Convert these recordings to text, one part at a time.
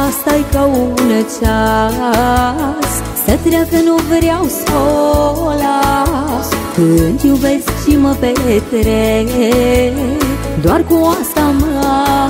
stai ca un ceas, să treacă nu vreau să o las. Când iubesc și mă petrec, doar cu asta mă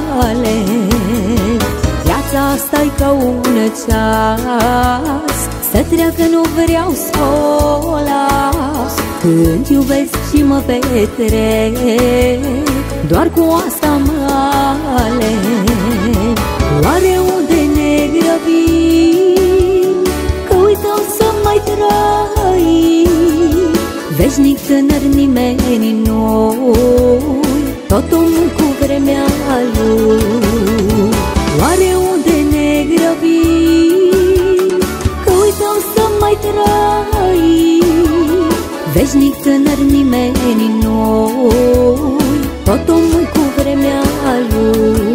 aleg. Viața asta-i ca un ceas, să treacă nu vreau să o las. Când iubesc și mă petrec, doar cu asta mă aleg. Oare unde ne grăbim, că uităm să mai trăim? Veșnic tânăr nimeni nu, tot omul cu vremea lui. Oare unde ne grăbim, că uităm să mai trăim? Veșnic tânăr nimeni nu, tot omul cu vremea lui.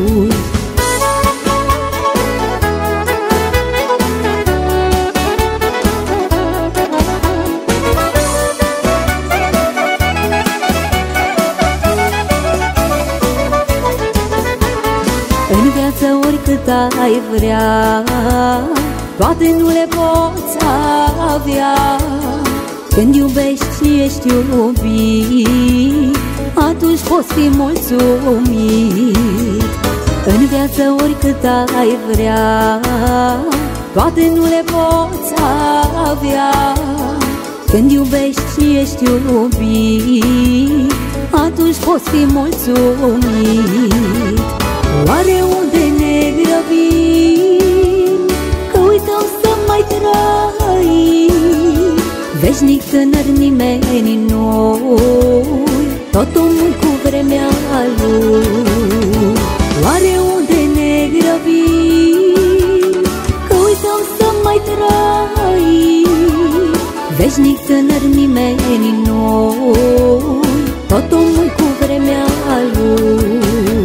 În viață oricât ai vrea, toate nu le poți avea. Când iubești și ești iubit, atunci poți fi mulțumit. În viață oricât ai vrea, toate nu le poți avea. Când iubești și ești iubit, atunci poți fi mulțumit. Oare unde ne grăbim, că uităm să mai trăim? Veșnic tânăr nimeni nu, tot omul cu vremea lui. Oare unde ne grăbim, că uităm să mai trăim? Veșnic tânăr nimeni nu, tot omul cu vremea lui.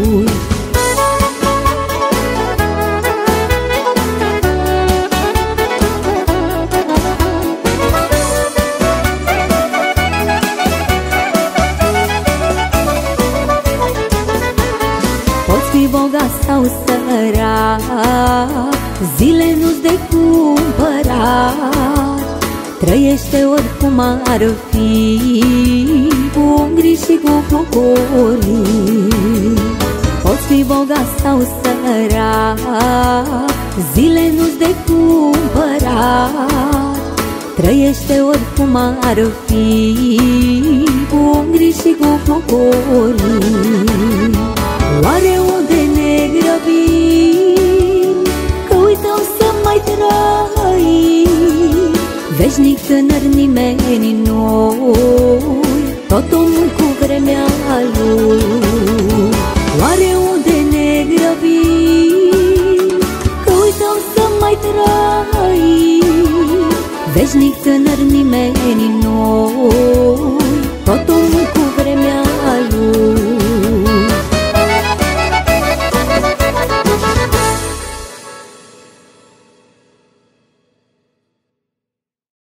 Bogat sau sărac, zile nu-ți de cumpărat. Trăiește oricum ar fi, cu griji și cu bucurii. Poți fi bogat sau sărac, zile nu-ți de cumpărat. Trăiește oricum ar fi, cu griji și cu bucurii. Oare unde ne grăbim, că uităm să mai trăim? Veșnic tânăr nimeni nu, tot omul cu vremea lui. Oare unde ne grăbim, că uităm să mai trăim? Veșnic tânăr nimeni nu,